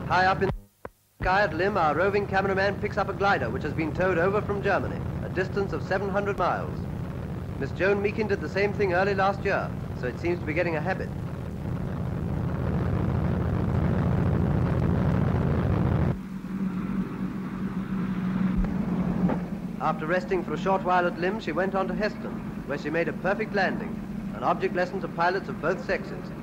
High up in the sky at Lympne, our roving cameraman picks up a glider which has been towed over from Germany, a distance of 700 miles. Miss Joan Meakin did the same thing early last year, so it seems to be getting a habit. After resting for a short while at Lympne, she went on to Heston, where she made a perfect landing, an object lesson to pilots of both sexes.